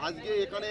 আজকে এখানে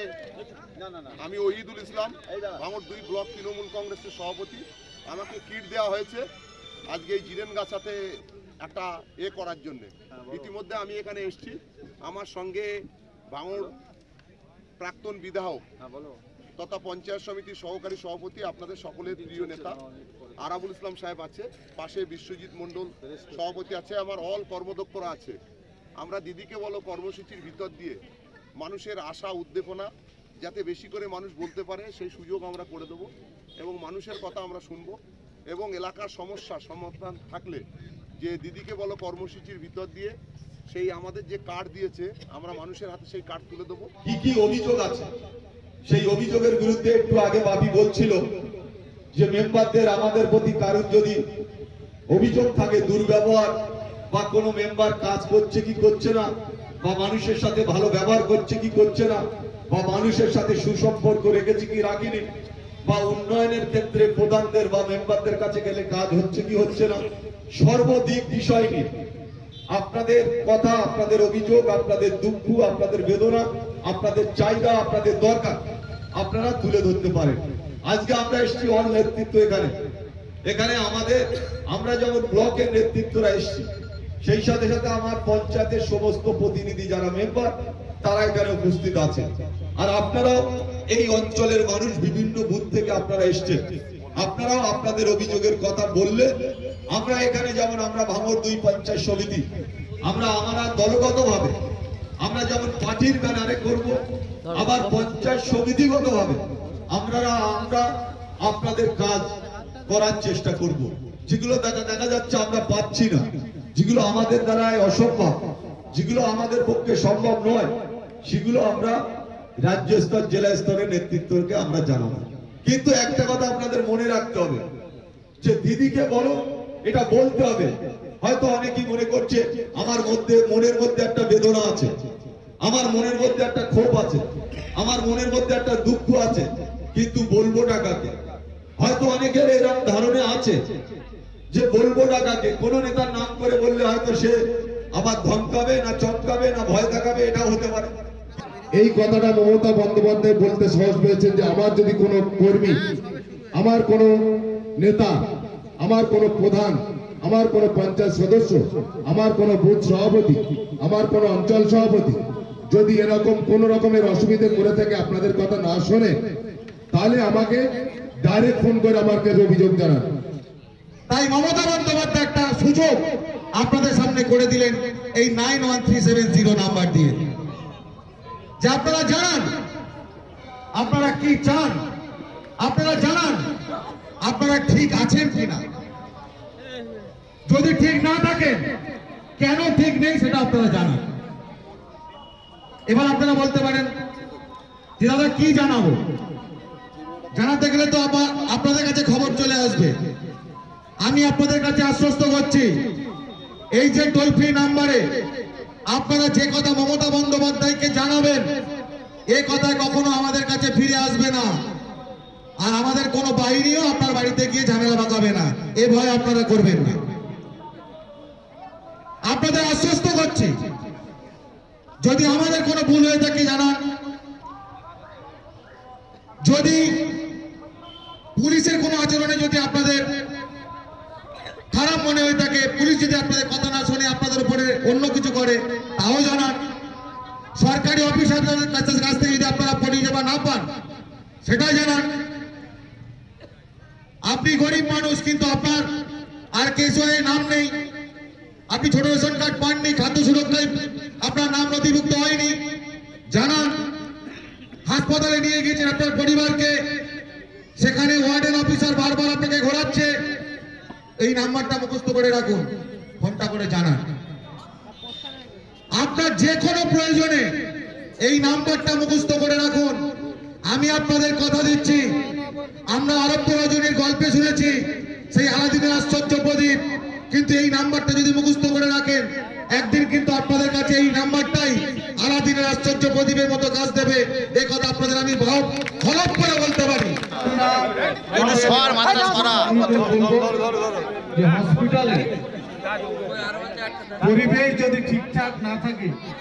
আমি ওহিদুল ইসলাম, ভাঙড় 2 ব্লক তৃণমূল কংগ্রেসের সভাপতি। আমাকে কিট দেওয়া হয়েছে আজকে এই জিরেনগাছাতে একটা করার জন্য। ইতিমধ্যে আমি এখানে এসেছি, আমার সঙ্গে ভাঙড় প্রাক্তন বিধায়ক তথা পঞ্চায়েত সমিতির সহকারী সভাপতি, আপনাদের সকলের প্রিয় নেতা আরাবুল ইসলাম সাহেব আছে, পাশে বিশ্বজিৎ মণ্ডল সভাপতি আছে, আমার অল কর্মদক্ষরা আছে। আমরা দিদিকে বলো কর্মসূচির ভিতর দিয়ে মানুষের আশা উদ্দীপনা যাতে বেশি করে মানুষ বলতে পারে সেই সুযোগ আমরা করে দেবো এবং মানুষের কথা আমরা শুনবো এবং এলাকার সমস্যা সমাধান থাকলে যে দিদিকে বলো কর্মসূচির ভিতর দিয়ে সেই আমাদের যে কার্ড দিয়েছে আমরা মানুষের হাতে সেই কার্ড তুলে দেবো। কি কি অভিযোগ আছে সেই অভিযোগের বিরুদ্ধে একটু আগে বাপি বলছিল যে মেম্বারদের আমাদের প্রতি কারণ যদি অভিযোগ থাকে দুর্ব্যবহার বা কোনো মেম্বার কাজ করছে কি করছে না বা মানুষের সাথে ভালো ব্যবহার করছে কি করছে না বা মানুষের সাথে সুসম্পর্ক রেখেছে কি রাখিনি বা উন্নয়নের ক্ষেত্রে প্রধানদের বা মেম্বারদের কাছে গেলে কাজ হচ্ছে কি হচ্ছে না, সর্বদিক বিষয় নিয়ে আপনাদের কথা, আপনাদের অভিযোগ, আপনাদের দুঃখ, আপনাদের বেদনা, আপনাদের চাহিদা, আপনাদের দরকার আপনারা তুলে ধরতে পারেন। আজকে আমরা এসেছি অল নেতৃত্ব এখানে আমরা যেমন ব্লকের নেতৃত্বরা এসেছি, সেই সাথে সাথে আমার পঞ্চায়েতের সমস্ত প্রতিনিধি যারা মেম্বার তারা এখানে উপস্থিত আছে। আর আপনারাও এই অঞ্চলের মানুষ, বিভিন্ন বুথ থেকে আপনারা এসছেন, আপনারাও আপনাদের অভিযোগের কথা বললে আমরা এখানে যেমন আমরা ভাঙড় 2 পঞ্চায়েত সমিতি আমরা দলগতভাবে আমরা যেমন পার্টির ব্যানারে করব, আবার পঞ্চায়েত সমিতিগতভাবে আমরা আপনাদের কাজ করার চেষ্টা করব। যেগুলো দেখা যাচ্ছে আমরা পাচ্ছি না, যেগুলো আমাদের দ্বারা অসম্ভব, যেগুলো আমাদের পক্ষে সম্ভব নয়, সেগুলো আমরা রাজ্য স্তর জেলা স্তরের নেতৃত্বকে আমরা জানাবো। কিন্তু একটা কথা আপনাদের মনে রাখতে হবে যে দিদিকে বলো এটা বলতে হবে। হয়তো অনেকেই মনে করছে আমার মনের মধ্যে একটা বেদনা আছে, আমার মনের মধ্যে একটা ক্ষোভ আছে, আমার মনের মধ্যে একটা দুঃখ আছে, কিন্তু বলবো টাকাকে। হয়তো অনেকের এরকম ধারণা আছে যে বলবো টাকাকে, কোন নেতার নাম করে বললে হয়তো সে আবার ধমকাবে না চমকাবে না ভয় দেখাবে, এটাও হতে পারে। এই কথাটা মমতা বন্দ্যোপাধ্যায় বলতে সাহস পেয়েছেন যে আমার যদি কোনো কর্মী, আমার কোনো নেতা, আমার কোনো প্রধান, আমার কোনো পঞ্চায়েত সদস্য, আমার কোনো বুথ সভাপতি, আমার কোনো অঞ্চল সভাপতি যদি এরকম কোন রকমের অসুবিধে করে থাকে, আপনাদের কথা না শোনে, তাহলে আমাকে ডাইরেক্ট ফোন করে আমার কাছে অভিযোগ জানান। তাই মমতা বন্দ্যোপাধ্যায় একটা সুযোগ আপনাদের সামনে করে দিলেন এই 91370 নাম্বার দিয়ে, যে আপনারা জানান আপনারা কি চান, আপনারা জানান আপনারা ঠিক আছেন কিনা। যদি ঠিক না থাকেন, কেন ঠিক নেই সেটা আপনারা জানান। এবার আপনারা বলতে পারেন যে দাদা কি জানাবো, জানাতে গেলে তো আপনাদের কাছে খবর চলে আসবে। আমি আপনাদের কাছে আশ্বস্ত করছি, এই যে টোল ফ্রি নাম্বারে আপনারা যে কথা মমতা বন্দ্যোপাধ্যায়কে জানাবেন, এই কথা কখনো আমাদের কাছে ফিরে আসবে না। আর আমাদের কোনো বাহিনীও আপনার বাড়িতে গিয়ে ঝামেলা পাকাবে না, এ ভয় আপনারা করবেন না। আপনাদের আশ্বস্ত করছি, যদি আমাদের কোনো ভুল হয়ে থাকে জানান, যদি পুলিশের কোনো আচরণে যদি আপনাদের খারাপ মনে হয়ে থাকে, পুলিশ যদি আপনাদের কথা না শুনে আপনাদের উপরে অন্য কিছু করে, তাও জানান। সরকারি অফিসারদের কাছ থেকে যদি আপনারা পরিষেবা না পান, সেটাই জানান। আপনি গরিব মানুষ, কিন্তু আপনার আর কেসওয়ে নাম নেই, আপনি ছোট রেশন কার্ড পাননি, খাদ্য সুরক্ষায় আপনার নাম নথিভুক্ত হয়নি, জানান। হাসপাতালে নিয়ে গিয়েছেন আপনার পরিবারকে, সেখানে ওয়ার্ডেন অফিসার বারবার আপনাকে ঘোরাচ্ছে, এই নাম্বারটা মুখস্থ করে রাখুন, ফোনটা করে জানান। আপনার যে কোনো প্রয়োজনে এই নাম্বারটা মুখস্থ করে রাখুন। আমি আপনাদের কথা দিচ্ছি, আমরা আরব্য রজনীর গল্পে শুনেছি সেই আলাদিনের আশ্চর্য প্রদীপ, কিন্তু এই নাম্বারটা যদি মুখস্থ করে রাখেন, একদিন কিন্তু আপনাদের কাছে এই নাম্বারটাই আলাদিনের আশ্চর্য প্রদীপের মতো কাজ দেবে। এই কথা আপনাদের আমি হলফ করে বলতে পারি। হসপিটালে পরিবেশ যদি ঠিকঠাক না থাকে,